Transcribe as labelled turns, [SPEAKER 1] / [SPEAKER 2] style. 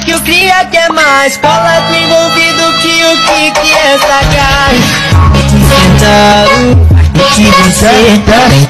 [SPEAKER 1] que o cria quer mais. Cola com envolvido que o que é sagaz. Sentado, e que você também